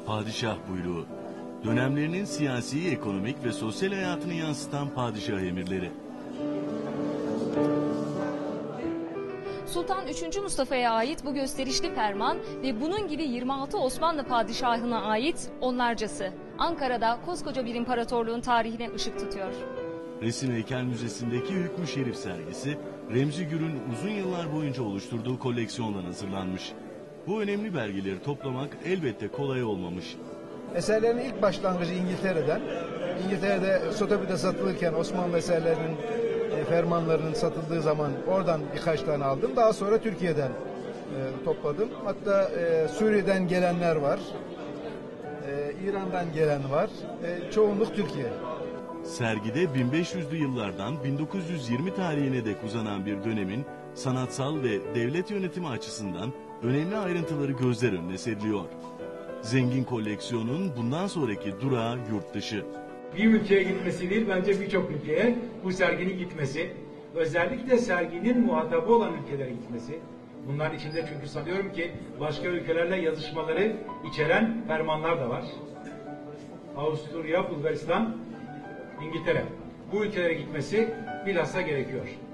Padişah buyruğu. Dönemlerinin siyasi, ekonomik ve sosyal hayatını yansıtan padişah emirleri. Sultan 3. Mustafa'ya ait bu gösterişli ferman ve bunun gibi 26 Osmanlı padişahına ait onlarcası Ankara'da koskoca bir imparatorluğun tarihine ışık tutuyor. Resim Heykel Müzesi'ndeki Hükmü Şerif sergisi, Remzi Gür'ün uzun yıllar boyunca oluşturduğu koleksiyondan hazırlanmış. Bu önemli belgeleri toplamak elbette kolay olmamış. Eserlerin ilk başlangıcı İngiltere'den. İngiltere'de Sotheby'de satılırken Osmanlı eserlerinin fermanlarının satıldığı zaman oradan birkaç tane aldım. Daha sonra Türkiye'den topladım. Hatta Suriye'den gelenler var. İran'dan gelen var. Çoğunluk Türkiye. Sergide 1500'lü yıllardan 1920 tarihine dek uzanan bir dönemin sanatsal ve devlet yönetimi açısından önemli ayrıntıları gözler önüne seriliyor. Zengin koleksiyonun bundan sonraki durağı yurt dışı. Bir ülkeye gitmesi değil, bence birçok ülkeye bu serginin gitmesi, özellikle serginin muhatabı olan ülkelere gitmesi. Bunların içinde çünkü sanıyorum ki başka ülkelerle yazışmaları içeren fermanlar da var. Avusturya, Bulgaristan, İngiltere. Bu ülkelere gitmesi bilhassa gerekiyor.